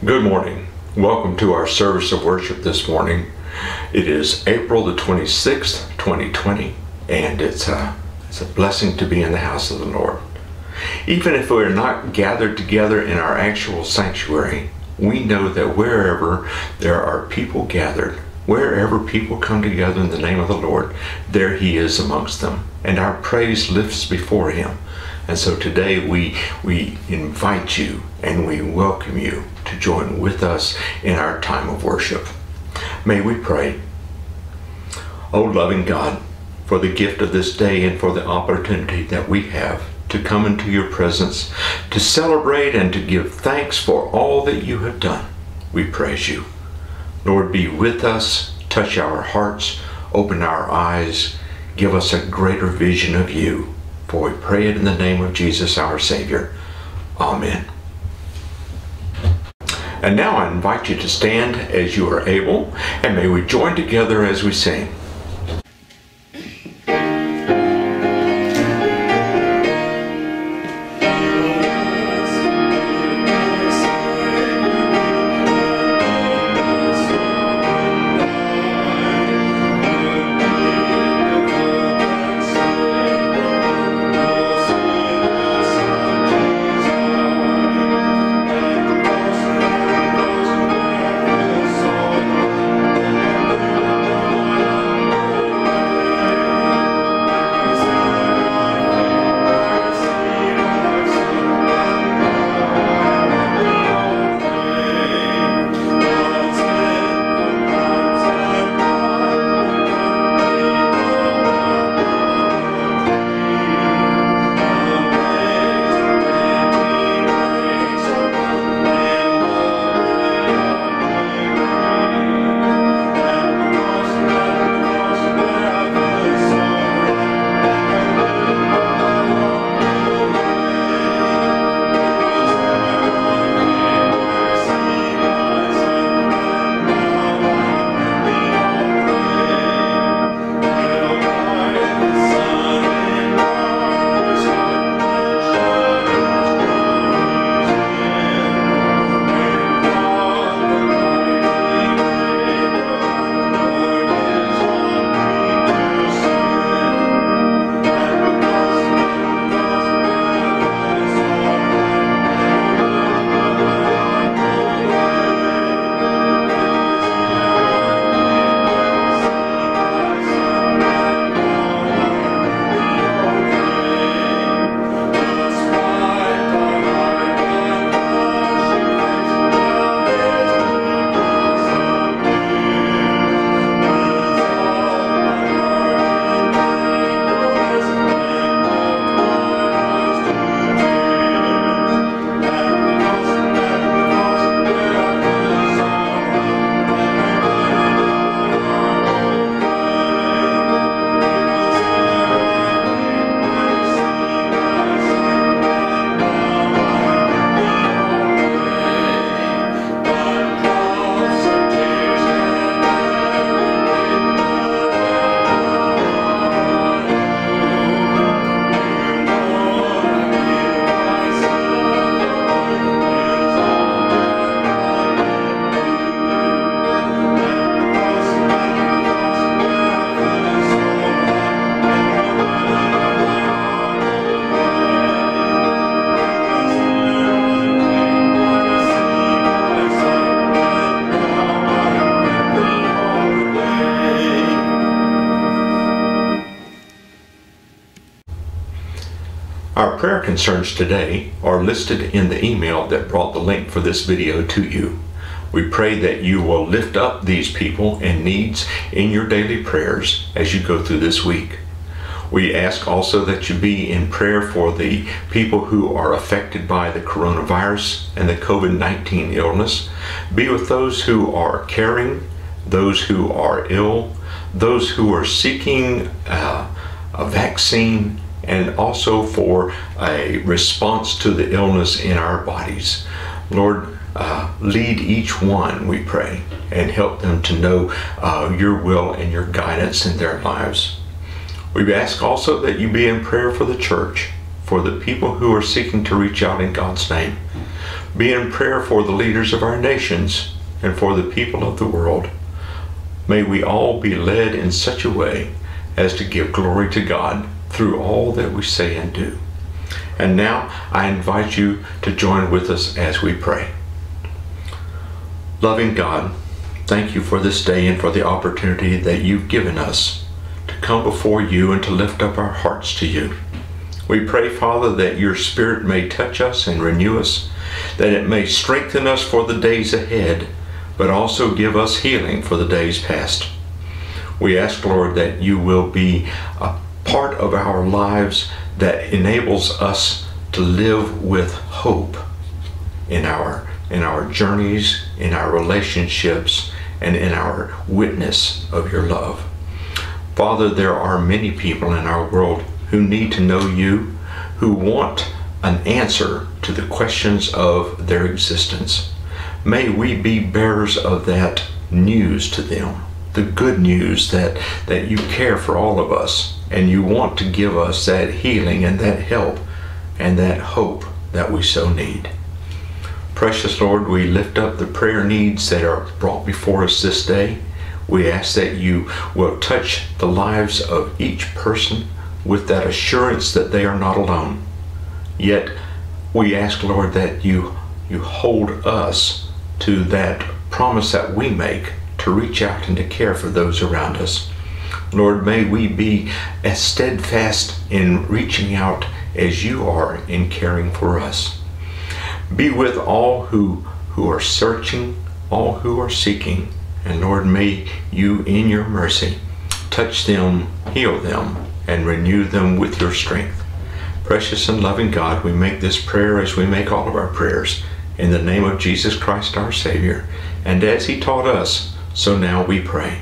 Good morning. Welcome to our service of worship this morning. It is April the 26th, 2020, and it's a blessing to be in the house of the Lord. Even if we're not gathered together in our actual sanctuary, we know that wherever there are people gathered, wherever people come together in the name of the Lord, there He is amongst them, and our praise lifts before Him. And so today we invite you and we welcome you to join with us in our time of worship. May we pray. O loving God, for the gift of this day and for the opportunity that we have to come into your presence, to celebrate and to give thanks for all that you have done, we praise you. Lord, be with us, touch our hearts, open our eyes, give us a greater vision of you. For we pray it in the name of Jesus, our Savior. Amen. And now I invite you to stand as you are able, and may we join together as we sing. Our prayer concerns today are listed in the email that brought the link for this video to you. We pray that you will lift up these people and needs in your daily prayers as you go through this week. We ask also that you be in prayer for the people who are affected by the coronavirus and the COVID-19 illness. Be with those who are caring, those who are ill, those who are seeking a vaccine, and also for a response to the illness in our bodies. Lord, lead each one, we pray, and help them to know your will and your guidance in their lives. We ask also that you be in prayer for the church, for the people who are seeking to reach out in God's name. Be in prayer for the leaders of our nations and for the people of the world. May we all be led in such a way as to give glory to God through all that we say and do. And now I invite you to join with us as we pray. Loving God, thank you for this day and for the opportunity that you've given us to come before you and to lift up our hearts to you. We pray, Father, that your Spirit may touch us and renew us, that it may strengthen us for the days ahead, but also give us healing for the days past. We ask, Lord, that you will be a part of our lives that enables us to live with hope in our journeys, in our relationships, and in our witness of your love. Father, there are many people in our world who need to know you, who want an answer to the questions of their existence. May we be bearers of that news to them, the good news that you care for all of us, and you want to give us that healing and that help and that hope that we so need. Precious Lord, we lift up the prayer needs that are brought before us this day. We ask that you will touch the lives of each person with that assurance that they are not alone. Yet we ask, Lord, that you hold us to that promise that we make to reach out and to care for those around us. Lord, may we be as steadfast in reaching out as you are in caring for us. Be with all who are searching, all who are seeking, and Lord, may you in your mercy touch them, heal them, and renew them with your strength. Precious and loving God, we make this prayer as we make all of our prayers, in the name of Jesus Christ our Savior, and as he taught us, so now we pray.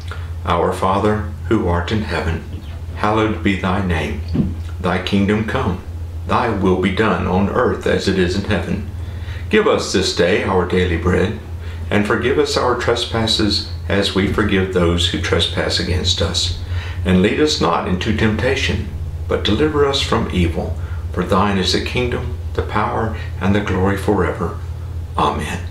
Our Father, who art in heaven, hallowed be thy name. Thy kingdom come, thy will be done on earth as it is in heaven. Give us this day our daily bread, and forgive us our trespasses as we forgive those who trespass against us. And lead us not into temptation, but deliver us from evil. For thine is the kingdom, the power, and the glory forever. Amen.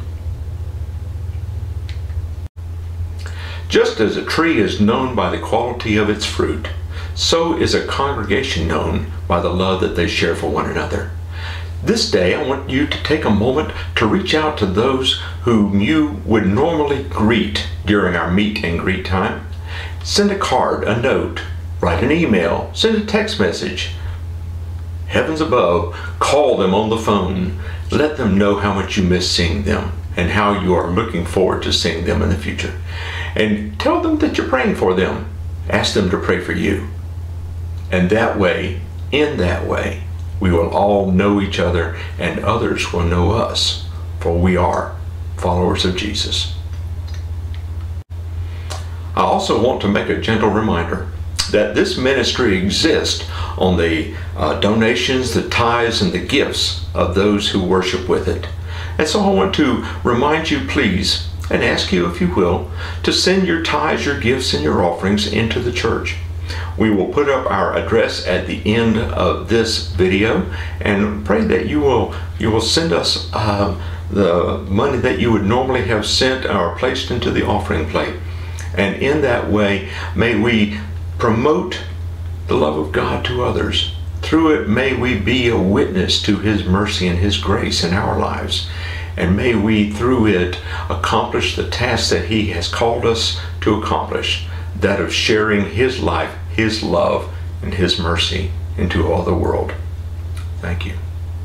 Just as a tree is known by the quality of its fruit, so is a congregation known by the love that they share for one another. This day, I want you to take a moment to reach out to those whom you would normally greet during our meet and greet time. Send a card, a note, write an email, send a text message. Heavens above, call them on the phone. Let them know how much you miss seeing them and how you are looking forward to seeing them in the future. And tell them that you're praying for them. Ask them to pray for you. And that way, in that way, we will all know each other and others will know us, for we are followers of Jesus. I also want to make a gentle reminder that this ministry exists on the donations, the tithes, and the gifts of those who worship with it. And so I want to remind you, please, and ask you, if you will, to send your tithes, your gifts, and your offerings into the church. We will put up our address at the end of this video, and pray that you will send us the money that you would normally have sent or placed into the offering plate. And in that way, may we promote the love of God to others. Through it, may we be a witness to his mercy and his grace in our lives. And may we, through it, accomplish the task that he has called us to accomplish, that of sharing his life, his love, and his mercy into all the world. Thank you.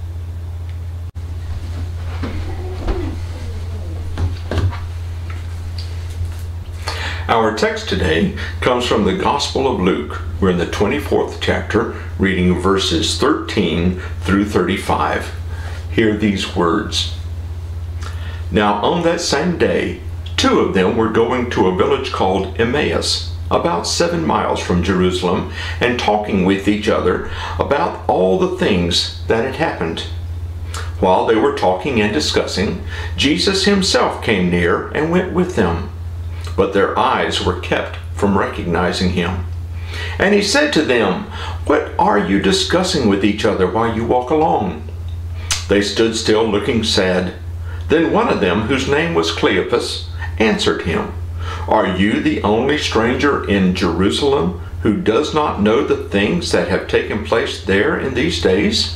Our text today comes from the Gospel of Luke. We're in the 24th chapter, reading verses 13 through 35. Hear these words. Now on that same day, two of them were going to a village called Emmaus, about 7 miles from Jerusalem, and talking with each other about all the things that had happened. While they were talking and discussing, Jesus himself came near and went with them. But their eyes were kept from recognizing him. And he said to them, "What are you discussing with each other while you walk along?" They stood still, looking sad. Then one of them, whose name was Cleopas, answered him, "Are you the only stranger in Jerusalem who does not know the things that have taken place there in these days?"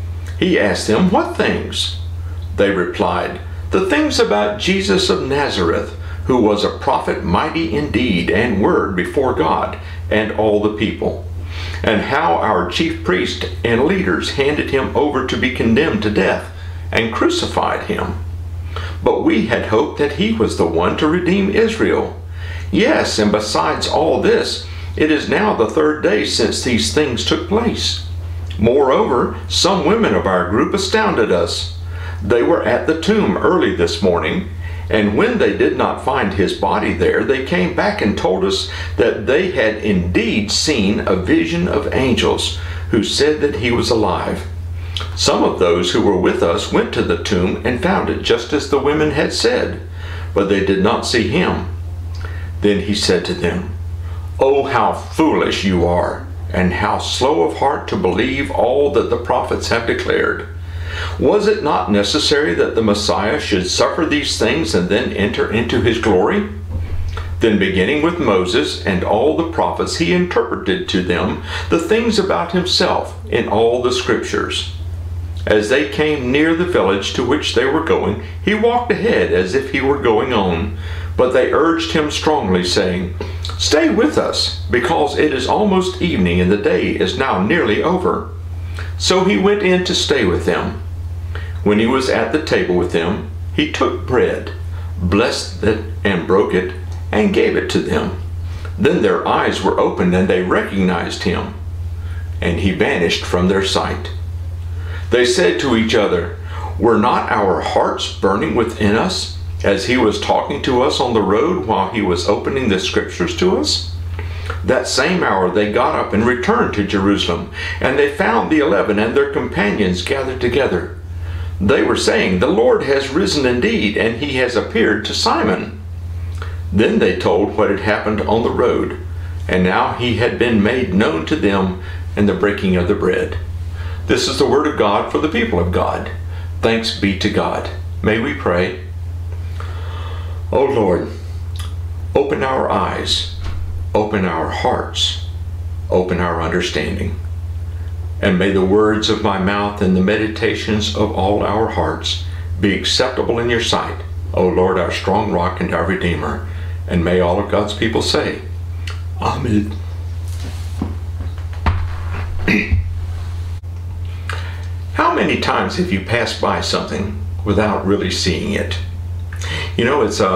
He asked them, "What things?" They replied, "The things about Jesus of Nazareth, who was a prophet mighty in deed and word before God and all the people, and how our chief priests and leaders handed him over to be condemned to death and crucified him. But we had hoped that he was the one to redeem Israel. Yes, and besides all this, it is now the third day since these things took place. Moreover, some women of our group astounded us. They were at the tomb early this morning, and when they did not find his body there, they came back and told us that they had indeed seen a vision of angels who said that he was alive. Some of those who were with us went to the tomb and found it just as the women had said, but they did not see him." Then he said to them, "Oh, how foolish you are, and how slow of heart to believe all that the prophets have declared. Was it not necessary that the Messiah should suffer these things and then enter into his glory?" Then beginning with Moses and all the prophets, he interpreted to them the things about himself in all the scriptures. As they came near the village to which they were going, he walked ahead as if he were going on, but they urged him strongly, saying, "Stay with us, because it is almost evening and the day is now nearly over." So he went in to stay with them. When he was at the table with them, he took bread, blessed it and broke it, and gave it to them. Then their eyes were opened and they recognized him, and he vanished from their sight. They said to each other, "Were not our hearts burning within us as he was talking to us on the road while he was opening the scriptures to us?" That same hour they got up and returned to Jerusalem, and they found the 11 and their companions gathered together. They were saying, "The Lord has risen indeed, and he has appeared to Simon." Then they told what had happened on the road, and now he had been made known to them in the breaking of the bread. This is the word of God for the people of God. Thanks be to God. May we pray. O Lord, open our eyes, open our hearts, open our understanding. And may the words of my mouth and the meditations of all our hearts be acceptable in your sight, O Lord, our strong rock and our Redeemer. And may all of God's people say, Amen. How many times have you passed by something without really seeing it? You know, it's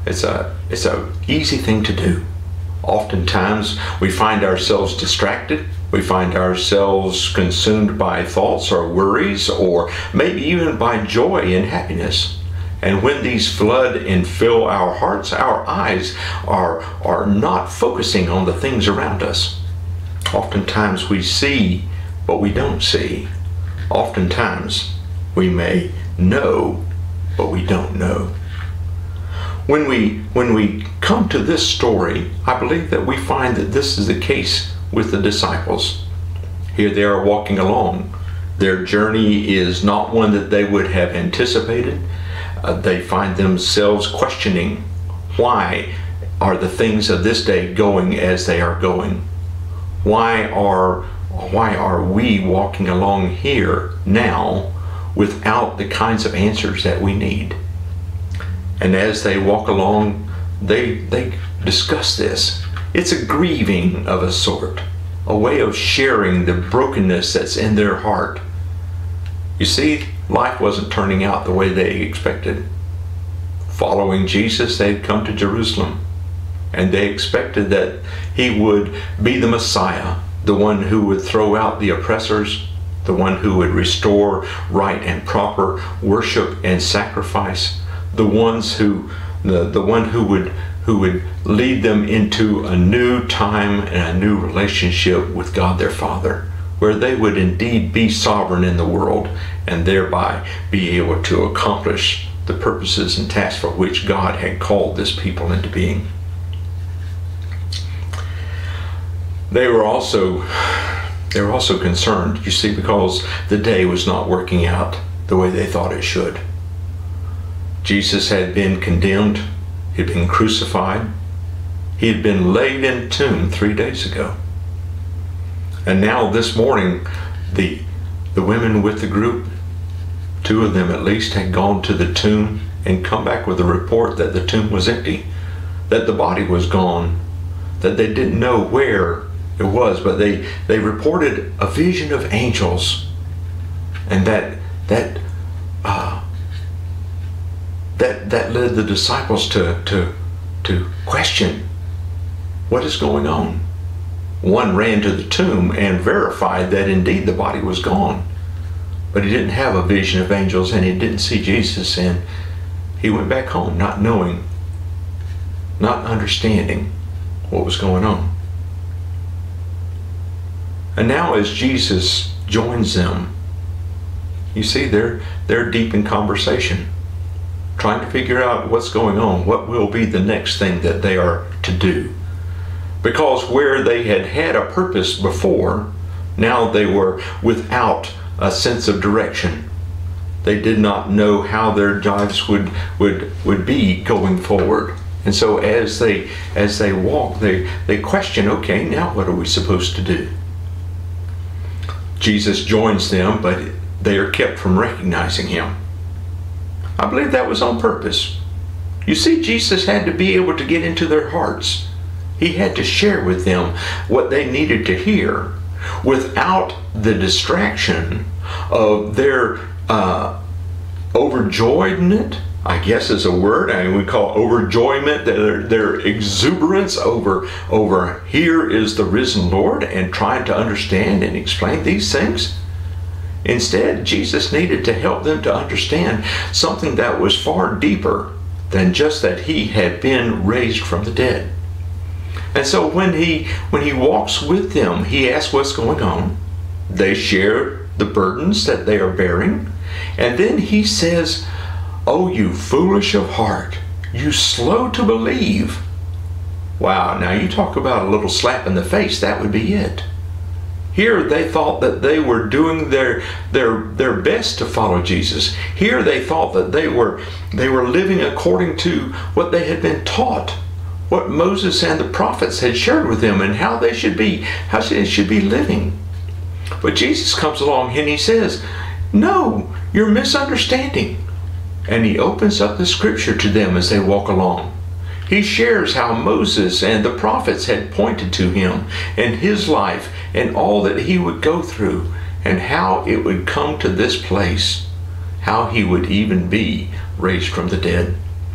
a easy thing to do. Oftentimes we find ourselves distracted. We find ourselves consumed by thoughts or worries, or maybe even by joy and happiness. And when these flood and fill our hearts, our eyes are not focusing on the things around us. Oftentimes we see, but we don't see. Oftentimes we may know, but we don't know. When we come to this story, I believe that we find that this is the case with the disciples. Here they are walking along. Their journey is not one that they would have anticipated. They find themselves questioning, why are the things of this day going as they are going? Why are we walking along here now without the kinds of answers that we need? And as they walk along, they discuss this. It's a grieving of a sort, a way of sharing the brokenness that's in their heart. You see, life wasn't turning out the way they expected. Following Jesus, they'd come to Jerusalem, and they expected that he would be the Messiah, the one who would throw out the oppressors, the one who would restore right and proper worship and sacrifice, the one who would lead them into a new time and a new relationship with God their Father, where they would indeed be sovereign in the world and thereby be able to accomplish the purposes and tasks for which God had called this people into being. They were also concerned, you see, because the day was not working out the way they thought it should. Jesus had been condemned, he had been crucified, he had been laid in a tomb 3 days ago. And now this morning, the women with the group, 2 of them at least, had gone to the tomb and come back with a report that the tomb was empty, that the body was gone, that they didn't know where it was, but they reported a vision of angels, and that led the disciples to question what is going on. One ran to the tomb and verified that indeed the body was gone, but he didn't have a vision of angels and he didn't see Jesus, and he went back home not knowing, not understanding what was going on. And now as Jesus joins them, you see they're deep in conversation, trying to figure out what's going on, what will be the next thing that they are to do. Because where they had had a purpose before, now they were without a sense of direction. They did not know how their lives would be going forward. And so as they walk, they question, okay, now what are we supposed to do? Jesus joins them, but they are kept from recognizing him. I believe that was on purpose. You see, Jesus had to be able to get into their hearts. He had to share with them what they needed to hear without the distraction of their overjoyment, I guess is a word. I mean, we call overjoyment, their exuberance over here is the risen Lord, and trying to understand and explain these things. Instead, Jesus needed to help them to understand something that was far deeper than just that he had been raised from the dead. And so when he walks with them, he asks what's going on. They share the burdens that they are bearing. And then he says, "Oh, you foolish of heart, you slow to believe." Wow, now you talk about a little slap in the face, that would be it. Here they thought that they were doing their best to follow Jesus. Here they thought that they were living according to what they had been taught, what Moses and the prophets had shared with them, and how they should be living. But Jesus comes along and he says, "No, you're misunderstanding." And he opens up the scripture to them as they walk along. He shares how Moses and the prophets had pointed to him and his life and all that he would go through, and how it would come to this place, how he would even be raised from the dead.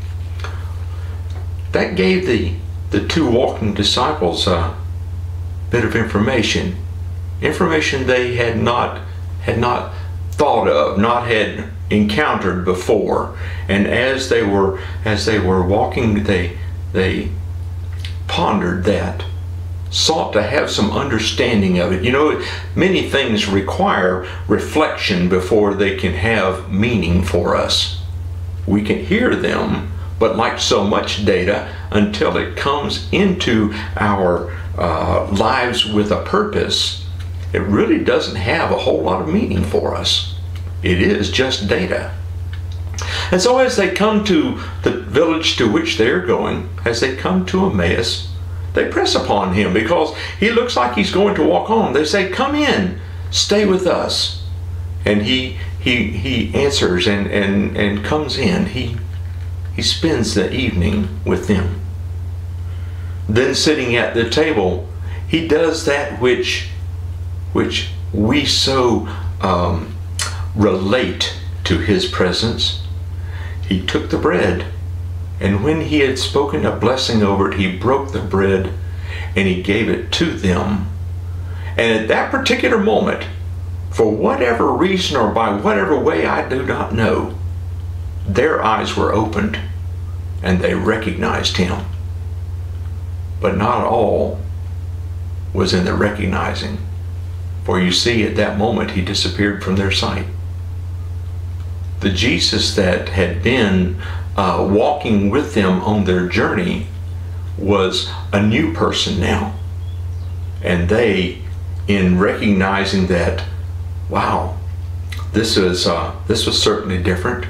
That gave the 2 walking disciples a bit of information they had not thought of, not had encountered before. And as they were walking, they pondered that, sought to have some understanding of it. You know, many things require reflection before they can have meaning for us. We can hear them, but like so much data, until it comes into our lives with a purpose, it really doesn't have a whole lot of meaning for us. It is just data. And so as they come to the village to which they're going, as they come to Emmaus, they press upon him because he looks like he's going to walk home. They say, "Come in, stay with us." And he answers and comes in. He spends the evening with them. Then sitting at the table, he does that which we so relate to his presence. He took the bread, and when he had spoken a blessing over it, he broke the bread and he gave it to them. And at that particular moment, for whatever reason or by whatever way I do not know, their eyes were opened and they recognized him. But not all was in the recognizing, for you see, at that moment he disappeared from their sight. The Jesus that had been walking with them on their journey was a new person now. And they, in recognizing that, wow, this was certainly different,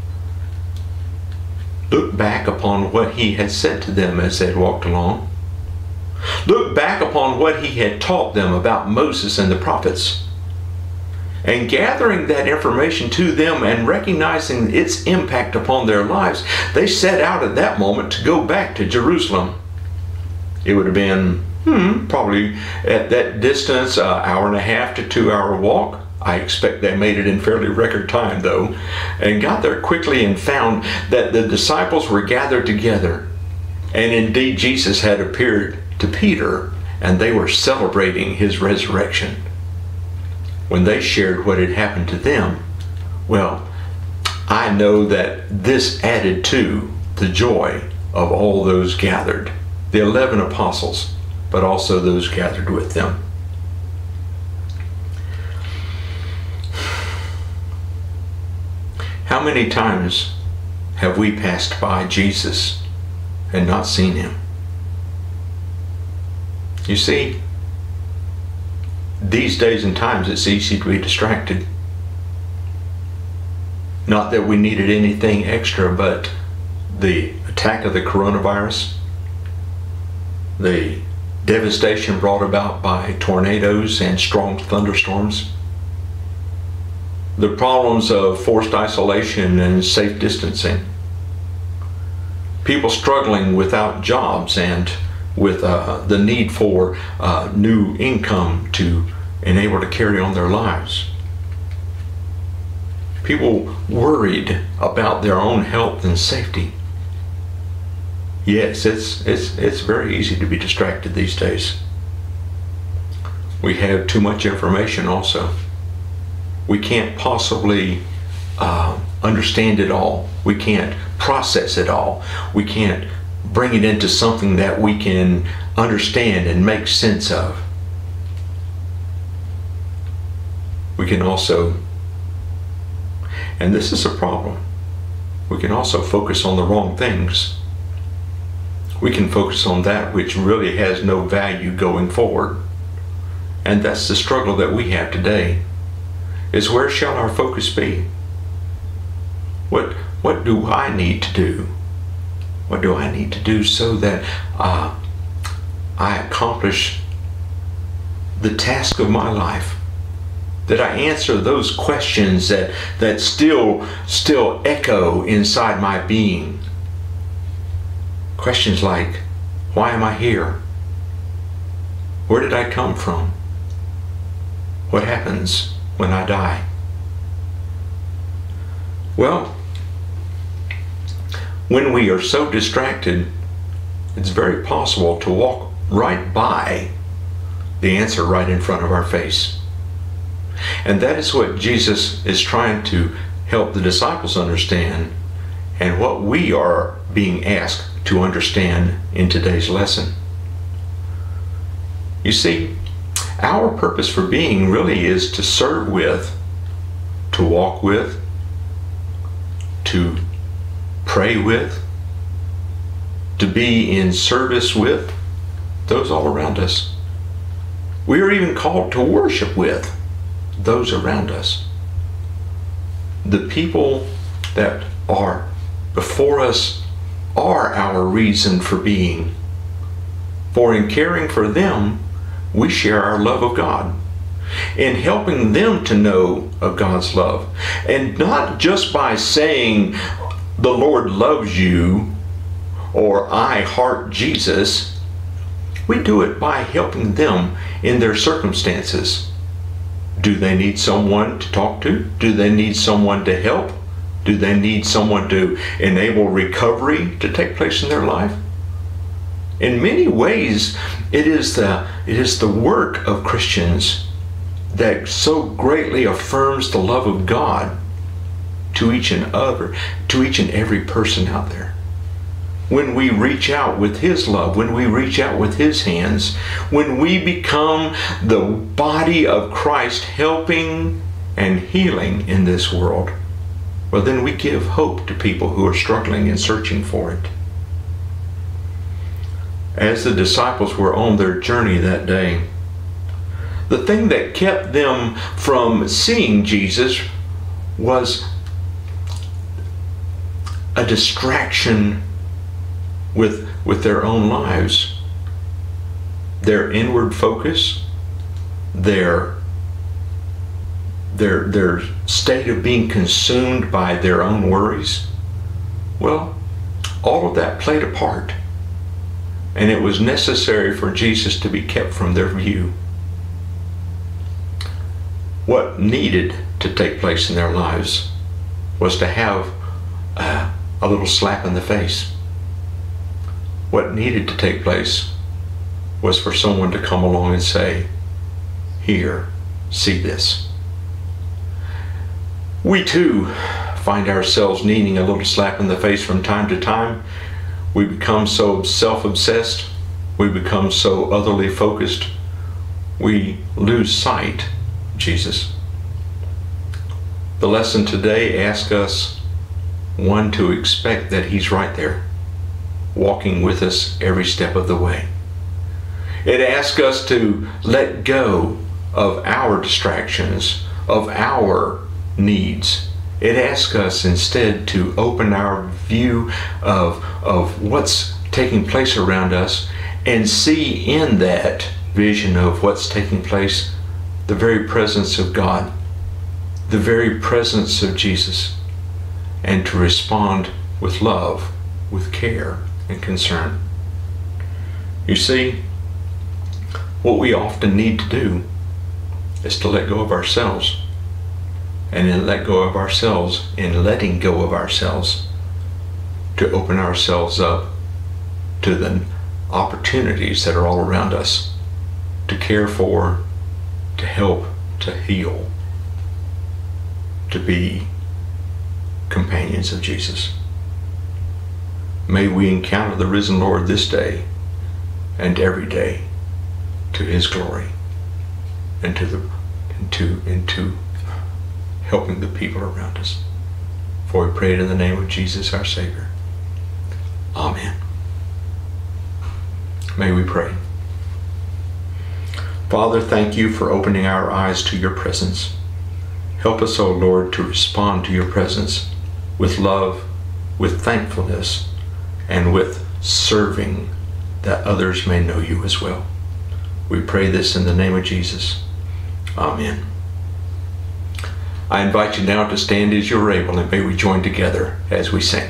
look back upon what he had said to them as they walked along. Look back upon what he had taught them about Moses and the prophets. And gathering that information to them and recognizing its impact upon their lives, they set out at that moment to go back to Jerusalem. It would have been probably at that distance, an hour and a half to 2 hour walk. I expect they made it in fairly record time though, and got there quickly and found that the disciples were gathered together. And indeed Jesus had appeared to Peter, and they were celebrating his resurrection. When they shared what had happened to them, well, I know that this added to the joy of all those gathered, the 11 apostles, but also those gathered with them. How many times have we passed by Jesus and not seen him? You see, these days and times it's easy to be distracted. Not that we needed anything extra, but the attack of the coronavirus, the devastation brought about by tornadoes and strong thunderstorms, the problems of forced isolation and safe distancing, people struggling without jobs and with the need for new income to enable to carry on their lives. People worried about their own health and safety. Yes, it's very easy to be distracted these days. We have too much information also. We can't possibly understand it all. We can't process it all. We can't bring it into something that we can understand and make sense of. We can also, and this is a problem, we can also focus on the wrong things. We can focus on that which really has no value going forward. And that's the struggle that we have today, is where shall our focus be? What do I need to do? What do I need to do so that I accomplish the task of my life? That I answer those questions that still echo inside my being. Questions like, why am I here? Where did I come from? What happens when I die? Well, when we are so distracted, it's very possible to walk right by the answer right in front of our face. And that is what Jesus is trying to help the disciples understand, and what we are being asked to understand in today's lesson. You see, our purpose for being really is to serve with, to walk with, to pray with, to be in service with those all around us. We are even called to worship with those around us. The people that are before us are our reason for being. For in caring for them, we share our love of God, in helping them to know of God's love. And not just by saying, the Lord loves you, or I heart Jesus. We do it by helping them in their circumstances. Do they need someone to talk to? Do they need someone to help? Do they need someone to enable recovery to take place in their life? In many ways, it is the work of Christians that so greatly affirms the love of God to each and every person out there. When we reach out with His love, when we reach out with His hands, when we become the body of Christ helping and healing in this world, well, then we give hope to people who are struggling and searching for it. As the disciples were on their journey that day, The thing that kept them from seeing Jesus was a distraction with their own lives, their inward focus, their state of being consumed by their own worries. Well, all of that played a part, and it was necessary for Jesus to be kept from their view. What needed to take place in their lives was to have a little slap in the face. What needed to take place was for someone to come along and say, "Here, see this." We too find ourselves needing a little slap in the face from time to time. We become so self-obsessed. We become so otherly focused. We lose sight of Jesus. The lesson today asks us, one, to expect that He's right there, walking with us every step of the way. It asks us to let go of our distractions, of our needs. It asks us instead to open our view of what's taking place around us and see in that vision of what's taking place the very presence of God, the very presence of Jesus, and to respond with love, with care and concern. You see, what we often need to do is to let go of ourselves, and in letting go of ourselves, to open ourselves up to the opportunities that are all around us, to care for, to help, to heal, to be companions of Jesus. May we encounter the risen Lord this day and every day to His glory and to helping the people around us. For we pray it in the name of Jesus our Savior. Amen. May we pray. Father, thank You for opening our eyes to Your presence. Help us, O Lord, to respond to Your presence with love, with thankfulness, and with serving, that others may know You as well. We pray this in the name of Jesus. Amen. I invite you now to stand as you're able, and may we join together as we sing.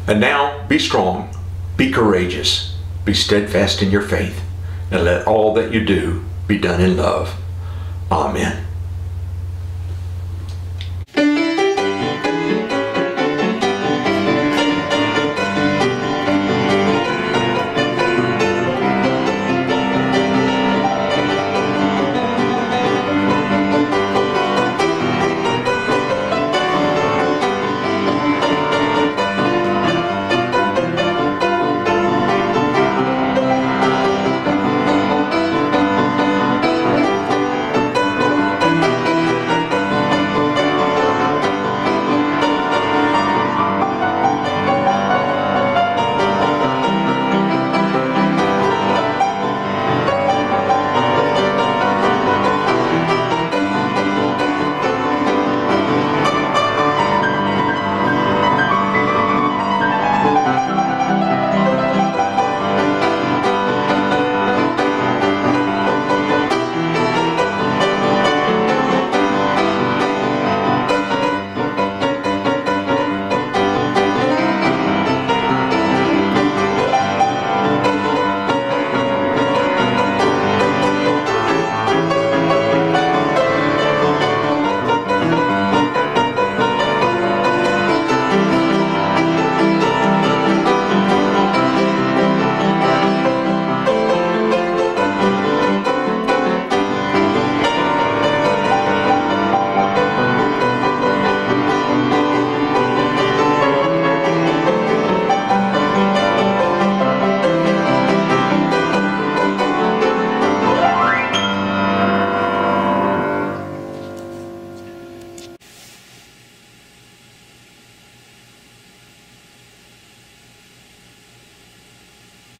And now be strong, be courageous, be steadfast in your faith, and let all that you do be done in love. Amen.